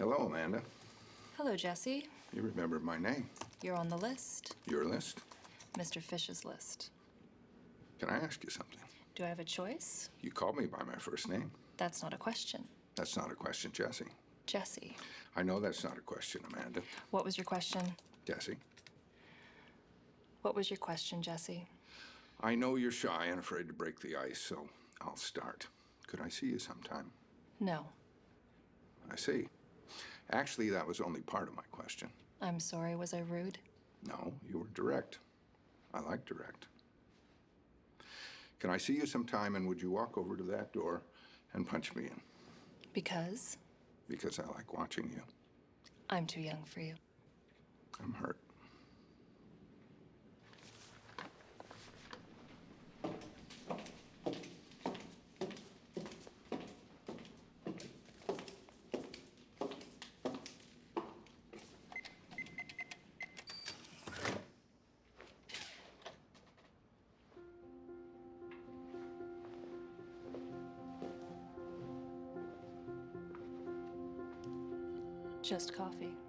Hello, Amanda. Hello, Jesse. You remembered my name. You're on the list. Your list? Mr. Fish's list. Can I ask you something? Do I have a choice? You called me by my first name. That's not a question. That's not a question, Jesse. Jesse. I know that's not a question, Amanda. What was your question? Jesse. What was your question, Jesse? I know you're shy and afraid to break the ice, so I'll start. Could I see you sometime? No. I see. Actually, that was only part of my question. I'm sorry, was I rude? No, you were direct. I like direct. Can I see you sometime, and would you walk over to that door and punch me in? Because? Because I like watching you. I'm too young for you. I'm hurt. Just coffee.